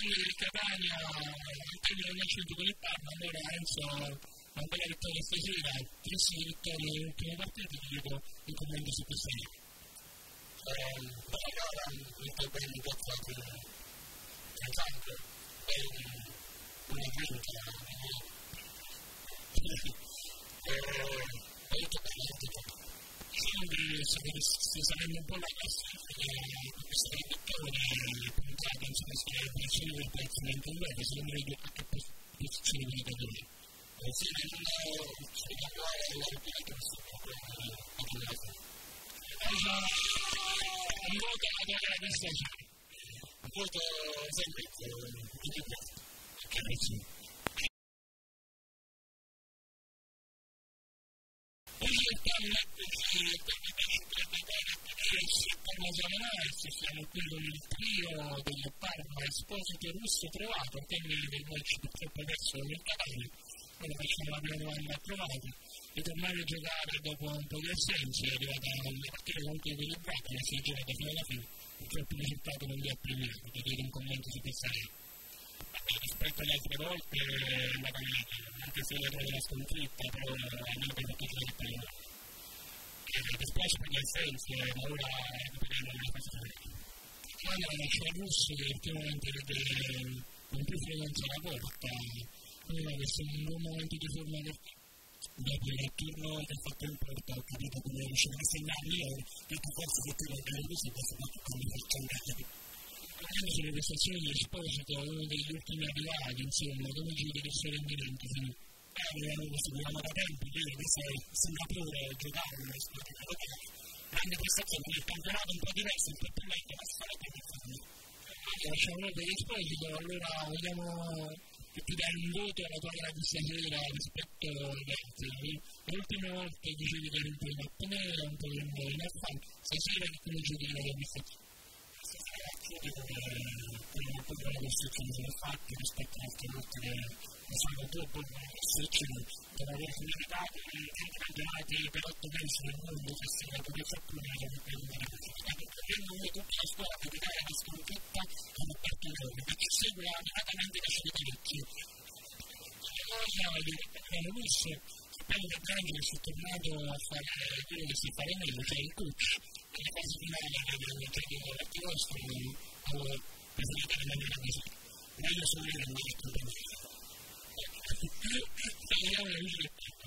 di Catania, Antonio non c'è con il Parma, allora Enzo, una bella vittoria stasera, 3 vittorie nelle ultime partite, ti dico il commento su questa gara. Bella gara, molto bene piazzato in campo, una vinta, molto bene. Quindi si sarebbe un po' la classifica di questa vittoria puntata in questa posizione del piazzamento in web, secondo me a che posizione di categoria. Sì, sulla quale l'alpina che si può parlare. Un voto alla gara di stagione. Un voto sempre di che cosa? Che posizione? Siamo qui con il trio del Parma Esposito Russo trovato, a termine del match purtroppo adesso nel Catania. Ora facciamo la prima domanda approvata. Ritornare a giocare dopo un po' di assenze, è arrivata una partita comunque equilibrata, ma si è giocata fino alla fine. Purtroppo il risultato non vi ha premiato, ti chiedo un commento su questa gara. Rispetto alle altre volte è andata meglio, anche se la trovo la sconfitta, però almeno per tutti i palloni. Mi dispiace per gli assenze, ma ora recuperiamo la fase finale. Allora c'è Russi che ultimamente vede con più frequenza la porta, questo è un buon momento di forma dopo il turno che ha fatto in porta, ho capito come riuscire a segnarli e che forse effettivamente è così, questo è fatto come per cambiare. Quindi sulle prestazioni di Esposito, uno degli ultimi arrivati, insomma, come giudica il suo rendimento fino seguiamo da tempo, quindi questo è Singapore giocare nelle squadre europee, grande prestazione nel campionato un po' diverso, un po' più lento, ma si fa per farlo. Lasciamo per Esposito, allora vogliamo che ti dai un voto alla tua gara di stasera rispetto agli altri. Le ultime volte dicevi che eri un po' in apnea, un po' in affanno, stasera che come giudichi la tua prestazione? Stasera giudico che un po' buona costruzione sono fatte rispetto alle altre volte che sono dopo costruzioni per aver meritato tanti campionati per 8 mesi nel mondo che si è potuto fortuna per andare così. Avendo tutta la scuola capitale di sconfitta che hanno aperto i loro, che ci segue animatamente da Civitavecchi. Abbiamo visto che poi da D'Angelo si è tornato a fare quello che si fa meglio, cioè il coach. Nelle fasi finali abbiamo giocato l'altro vostro, avevo preferito in maniera così. Meglio solo io non mi ricordo. Vediamo le